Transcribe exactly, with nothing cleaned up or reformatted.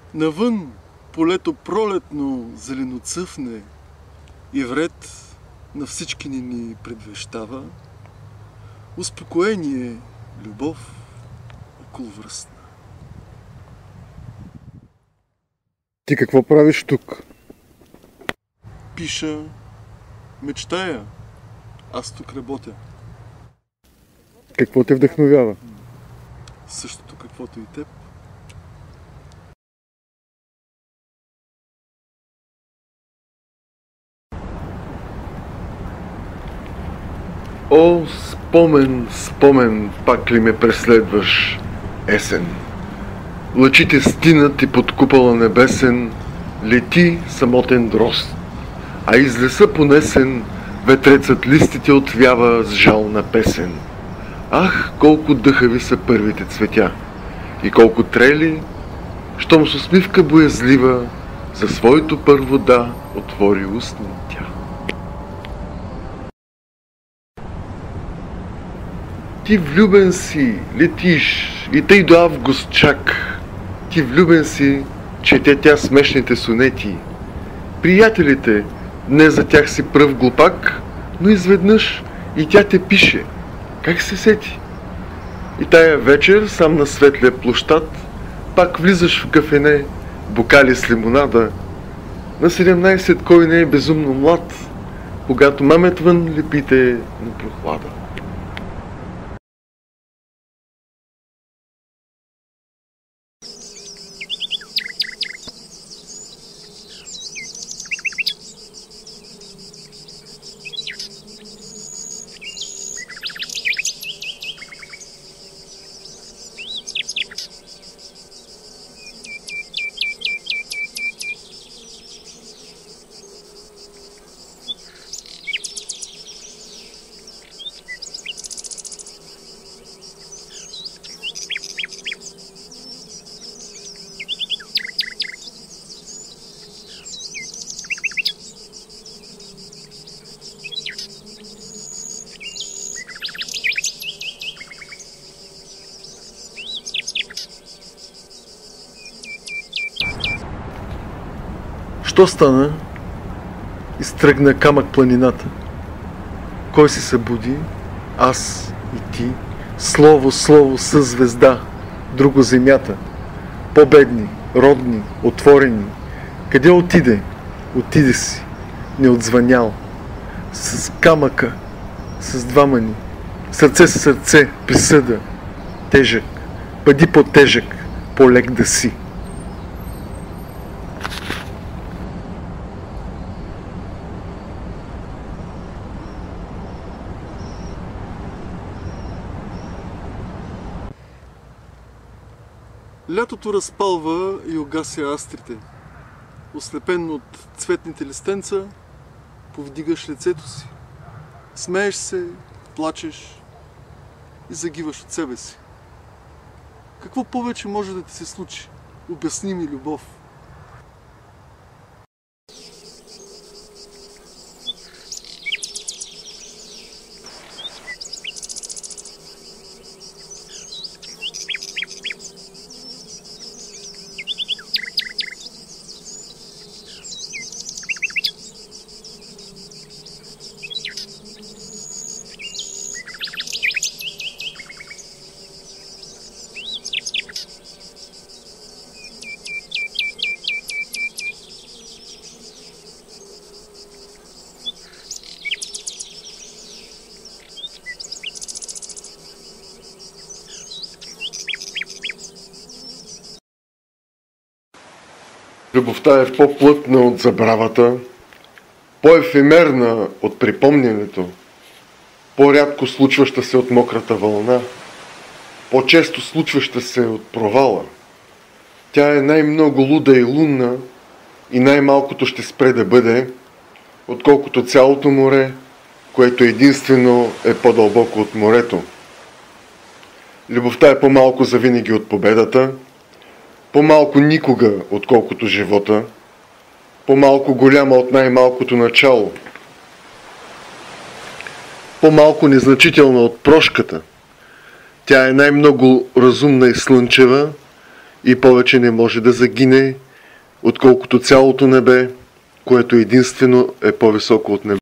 Навън полето пролетно зеленоцъфне и вред на всички ни ни предвещава успокоение, любов околовръстна. Ти какво правиш тук? Пиша, мечтая, аз тук работя. Какво те вдъхновява? Същото каквото и теб. О, спомен, спомен, пак ли ме преследваш, есен? Лъчите стинат и под купола небесен лети самотен дрозд, а из леса понесен ветрецът листите отвява с жална песен. Ах, колко дъхави са първите цветя и колко трели, щом с усмивка боязлива за своето първо да отвори устни тя. Ти влюбен си, летиш и тъй до август чак. Ти влюбен си, чете тя смешните сонети. Приятелите, днес за тях си пръв глупак, но изведнъж и тя те пише. Как се сети? И тая вечер, сам на светлия площад, пак влизаш в кафене, бокали с лимонада. На седемнайсет кой не е безумно млад, когато мамет вън лепите на прохлада. Що стана? Изтръгна камък планината. Кой се събуди? Аз и ти. Слово, слово със звезда. Друго земята. Победни, родни, отворени. Къде отиде? Отиде си. Не отзвънял. С камъка. С двама ни. Сърце с сърце. Присъда. Тежък. Бъди по-тежък. По-лек да си. Лятото разпалва и угася астрите. Ослепен от цветните листенца, повдигаш лицето си. Смееш се, плачеш и загиваш от себе си. Какво повече може да ти се случи? Обясни ми, любов. Любовта е по-плътна от забравата, по-ефемерна от припомнянето, по-рядко случваща се от мократа вълна, по-често случваща се от провала. Тя е най-много луда и лунна и най-малкото ще спре да бъде, отколкото цялото море, което единствено е по-дълбоко от морето. Любовта е по-малко завинаги от победата, по-малко никога, отколкото живота, по-малко голяма от най-малкото начало, по-малко незначителна от прошката. Тя е най-много разумна и слънчева и повече не може да загине, отколкото цялото небе, което единствено е по-високо от небе.